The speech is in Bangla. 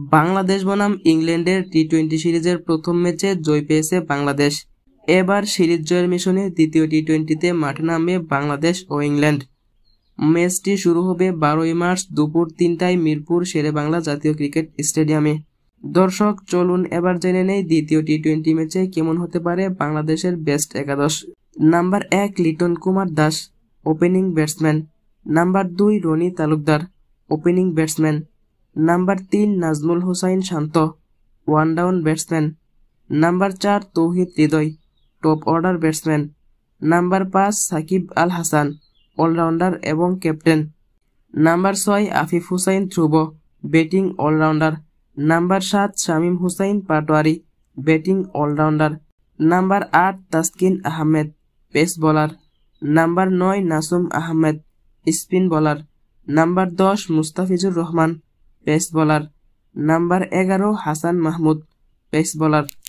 বাংলাদেশ বনাম ইংল্যান্ডের টি-20 সিরিজের প্রথম ম্যাচে জয় পেয়েছে বাংলাদেশ। এবার সিরিজ জয়ের মিশনে দ্বিতীয় টি-20তে মাঠে নামবে বাংলাদেশ ও ইংল্যান্ড। ম্যাচটি শুরু হবে 12 মার্চ দুপুর 3টায় মিরপুর শেরেবাংলা জাতীয় ক্রিকেট স্টেডিয়ামে। দর্শক, চলুন এবার জেনে নেই দ্বিতীয় টি-20 ম্যাচে কেমন হতে পারে বাংলাদেশের বেস্ট একাদশ। Number 1 Liton Kumar Das, opening batsman. Number 2 Rony Talukdar, opening batsman. Number 3 Najmul Hossain Shanto, one down batsman. Number 4 Towhid Hridoy, top order batsman. Number 5 Shakib Al Hasan, allrounder এবং captain. Number 6 Afif Hossain Dhruba, batting allrounder. Number 7 Shamim Hossain Patwari, batting allrounder. Number 8 Taskin Ahmed, pace bowler. Number 9 Nasum Ahmed, spin bowler. Number 10 Mustafizur Rahman, pace bowler. Number 11 Hasan Mahmud, pace bowler.